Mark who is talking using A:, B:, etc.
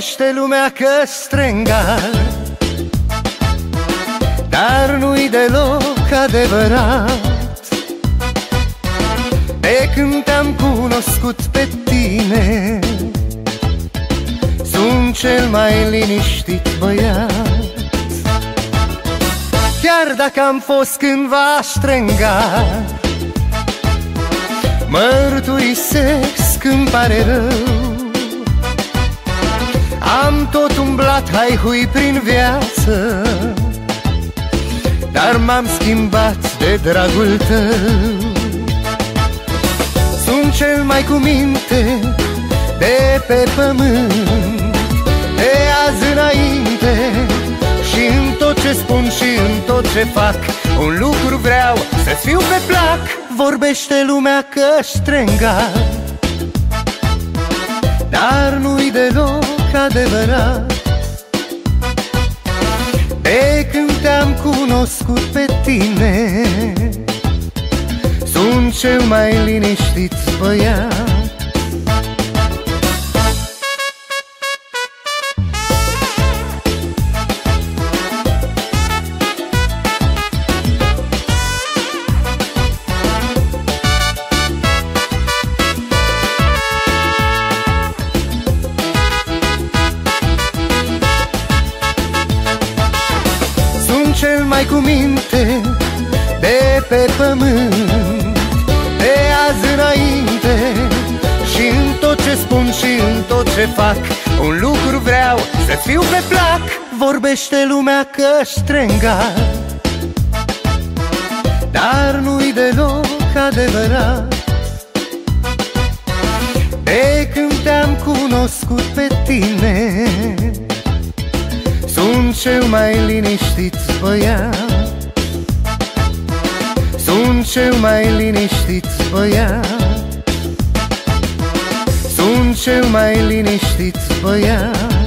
A: Vorbește lumea că strengar, dar nu-i deloc adevărat. De când te-am cunoscut pe tine, sunt cel mai liniștit băiat. Chiar dacă am fost cândva strengar, mărturisesc că-mi pare rău. Am tot umblat hai-hui prin viață, dar m-am schimbat de dragul tău. Sunt cel mai cu minte de pe pământ, de azi înainte. Și în tot ce spun și în tot ce fac, un lucru vreau, să-ți fiu pe plac. Vorbește lumea că strengar, dar nu-i deloc adevărat. De când te-am cunoscut pe tine, sunt cel mai liniștit băiat. Cel mai cu minte de pe pământ, de azi înainte. Și în tot ce spun și în tot ce fac, un lucru vreau, să-ți fiu pe plac. Vorbește lumea că strengar, dar nu-i deloc adevărat. De când te-am cunoscut pe tine, sunt cel mai liniștit băiat. Sunt cel mai liniștit băiat. Sunt cel mai liniștit băiat.